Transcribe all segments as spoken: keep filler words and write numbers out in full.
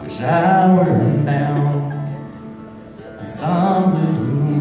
Wish I were down in some blue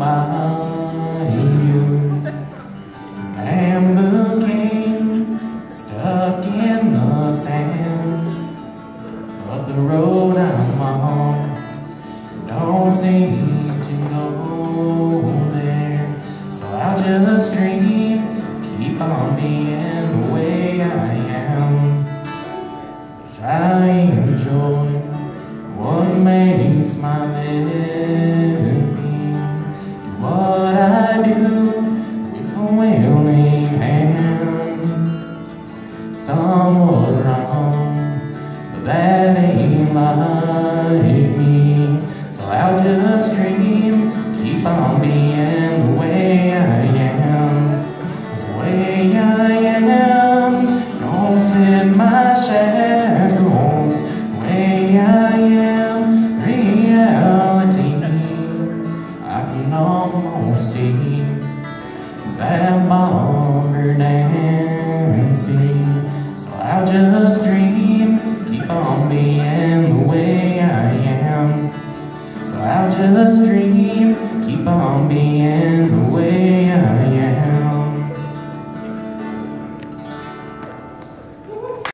bayou, bamboo cane stuck in the sand of the road I'm on. Don't seem to go there, so I'll just dream, keep on being the way I am. I enjoy what makes my living, what I do with a willing hand. Somewhat wrong, but that ain't like me, so I'll just dream, keep on being the way I am. 'Cause the way I am don't fit my shackles. The way I am, reality. I can almost see that bomber dancing, so I'll just dream, keep on being the way I am. So I'll just dream, keep on being